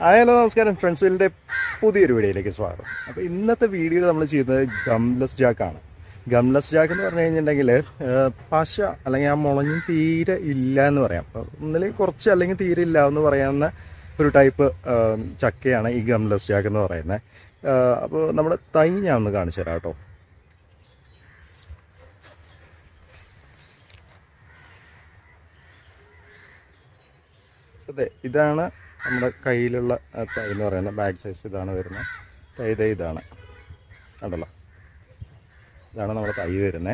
Hello നമസ്കാരം ഫ്രണ്ട്സിൻ്റെ പുതിയൊരു വീഡിയോയിലേക്ക് സ്വാഗതം. അപ്പോൾ ഇന്നത്തെ വീഡിയോയിൽ നമ്മൾ ചെയ്യുന്നത് ഗംലെസ് ജാക്കാണ്. ഗംലെസ് ജാക്ക് എന്ന് പറഞ്ഞു കഴിഞ്ഞിട്ടുണ്ടെങ്കിൽ പശ അല്ലെങ്കിൽ ആ മുളഞ്ഞ് തീരെ ഇല്ല എന്ന് പറയാം. ഒന്നിൽ കുറച്ച് അല്ലെങ്കിൽ തീരെ ഇല്ല എന്ന് പറയാവുന്ന ഒരു ടൈപ്പ് ചക്കയാണ് ഈ ഗംലെസ് ജാക്ക് എന്ന് പറയുന്നത്. അപ്പോൾ നമ്മുടെ തൈ ഞാൻ ഒന്ന് കാണിച്ചു തരാം കേട്ടോ. അതെ, ഇതാണ് നമ്മുടെ കയ്യിലുള്ള തൈ എന്ന് പറയുന്നത്. ബാക്ക് സൈസ് ഇതാണ് വരുന്നത്. തൈ ഇതാണ് കണ്ടല്ലോ, ഇതാണ് നമ്മുടെ തൈ വരുന്നത്.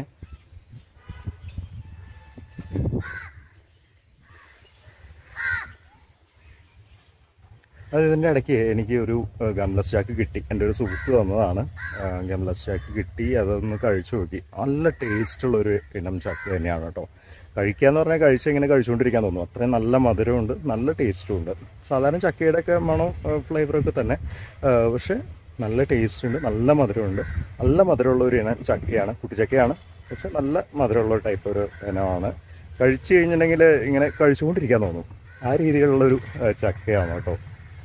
അത് ഇതിൻ്റെ ഇടയ്ക്ക് എനിക്ക് ഒരു ഗംലെസ് ജാക്ക് കിട്ടി. എൻ്റെ ഒരു സുഹൃത്ത് തന്നതാണ്. ഗംലെസ് ജാക്ക് കിട്ടി, അതൊന്ന് കഴിച്ചു നോക്കി. നല്ല ടേസ്റ്റുള്ളൊരു ഇനം ചക്ക തന്നെയാണ് കേട്ടോ. കഴിക്കുകയെന്ന് പറഞ്ഞാൽ ഇങ്ങനെ കഴിച്ചുകൊണ്ടിരിക്കാൻ തോന്നും. അത്രയും നല്ല മധുരമുണ്ട്, നല്ല ടേസ്റ്റും ഉണ്ട്. സാധാരണ ചക്കയുടെയൊക്കെ മണം ഫ്ലേവറൊക്കെ തന്നെ, പക്ഷേ നല്ല ടേസ്റ്റ് ഉണ്ട്, നല്ല മധുരമുണ്ട്. നല്ല മധുരമുള്ള ഒരു ഇനം ചക്കയാണ്, കുട്ടിച്ചക്കയാണ്. പക്ഷെ നല്ല മധുരമുള്ള ടൈപ്പ് ഒരു ഇനമാണ്. കഴിച്ചു കഴിഞ്ഞിട്ടുണ്ടെങ്കിൽ ഇങ്ങനെ കഴിച്ചുകൊണ്ടിരിക്കാൻ തോന്നും. ആ രീതിയിലുള്ളൊരു ചക്കയാണ് കേട്ടോ.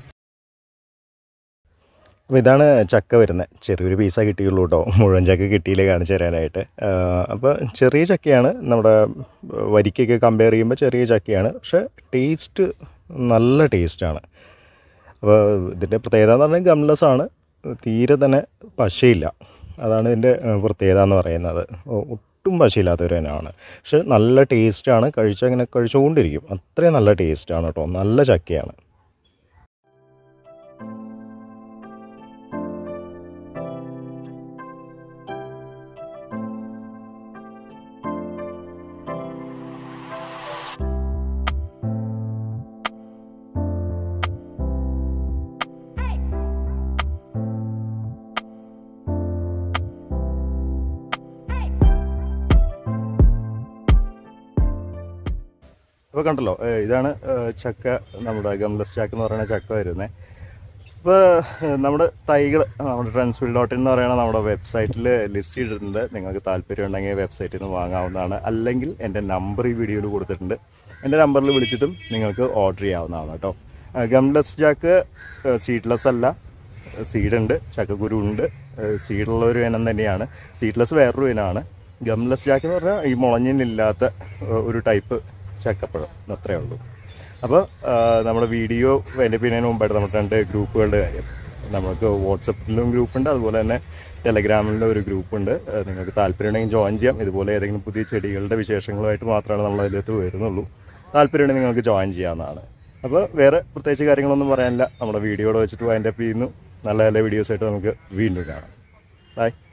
അപ്പോൾ ഇതാണ് ചക്ക വരുന്നത്. ചെറിയൊരു പീസാണ് കിട്ടിയുള്ളൂ കേട്ടോ, മുഴുവൻ ചക്ക കിട്ടിയില്ലേ കാണിച്ചു തരാനായിട്ട്. അപ്പോൾ ചെറിയ ചക്കയാണ്, നമ്മുടെ വരിക്കൊക്കെ കമ്പയർ ചെയ്യുമ്പോൾ ചെറിയ ചക്കയാണ്. പക്ഷേ ടേസ്റ്റ് നല്ല ടേസ്റ്റാണ്. അപ്പോൾ ഇതിൻ്റെ പ്രത്യേകത എന്ന് പറഞ്ഞാൽ ഗംലെസ് ആണ്, തീരെ തന്നെ പശയില്ല. അതാണ് ഇതിൻ്റെ പ്രത്യേകത എന്ന് പറയുന്നത്. ഒട്ടും പശയില്ലാത്തൊരു ഇനമാണ്. പക്ഷെ നല്ല ടേസ്റ്റാണ്. ഇങ്ങനെ കഴിച്ചുകൊണ്ടിരിക്കും, അത്രയും നല്ല ടേസ്റ്റാണ് കേട്ടോ. നല്ല ചക്കയാണ്. അപ്പോൾ കണ്ടല്ലോ, ഇതാണ് ചക്ക, നമ്മുടെ ഗംലെസ് ജാക്ക് എന്ന് പറയുന്ന ചക്ക വരുന്നത്. ഇപ്പോൾ നമ്മുടെ തൈകൾ നമ്മുടെ friendsville.in എന്ന് പറയുന്ന നമ്മുടെ വെബ്സൈറ്റിൽ ലിസ്റ്റ് ചെയ്തിട്ടുണ്ട്. നിങ്ങൾക്ക് താല്പര്യം ഉണ്ടെങ്കിൽ വെബ്സൈറ്റിൽ നിന്ന് വാങ്ങാവുന്നതാണ്. അല്ലെങ്കിൽ എൻ്റെ നമ്പർ ഈ വീഡിയോയിൽ കൊടുത്തിട്ടുണ്ട്. എൻ്റെ നമ്പറിൽ വിളിച്ചിട്ടും നിങ്ങൾക്ക് ഓർഡർ ചെയ്യാവുന്നതാണ് കേട്ടോ. ഗംലെസ് ജാക്ക് സീഡ്ലെസ് അല്ല, സീഡുണ്ട്, ചക്കക്കുരു ഉണ്ട്. സീഡുള്ള ഒരു ഇനം തന്നെയാണ്. സീഡ്ലെസ് വേറൊരു ഇനമാണ്. ഗംലെസ് ജാക്ക് എന്ന് പറഞ്ഞാൽ ഈ മുളഞ്ഞിനില്ലാത്ത ഒരു ടൈപ്പ് ചക്കപ്പഴം, അത്രയേ ഉള്ളൂ. അപ്പോൾ നമ്മുടെ വീഡിയോ വൈൻഡപ്പിക്കുന്നതിന് മുമ്പായിട്ട് നമ്മുടെ 2 ഗ്രൂപ്പുകളുടെ കാര്യം. നമുക്ക് വാട്സപ്പിലും ഗ്രൂപ്പുണ്ട്, അതുപോലെ തന്നെ ടെലഗ്രാമിലും ഒരു ഗ്രൂപ്പുണ്ട്. നിങ്ങൾക്ക് താല്പര്യമുണ്ടെങ്കിൽ ജോയിൻ ചെയ്യാം. ഇതുപോലെ ഏതെങ്കിലും പുതിയ ചെടികളുടെ വിശേഷങ്ങളുമായിട്ട് മാത്രമാണ് നമ്മൾ അതിലേക്ക് വരുന്നുള്ളൂ. താല്പര്യമുണ്ടെങ്കിൽ നിങ്ങൾക്ക് ജോയിൻ ചെയ്യാവുന്നതാണ്. അപ്പോൾ വേറെ പ്രത്യേകിച്ച് കാര്യങ്ങളൊന്നും പറയാനില്ല. നമ്മുടെ വീഡിയോയുടെ വെച്ചിട്ട് വൈൻഡപ്പ് ചെയ്യുന്നു. നല്ല നല്ല വീഡിയോസായിട്ട് നമുക്ക് വീണ്ടും കാണാം. ബൈ.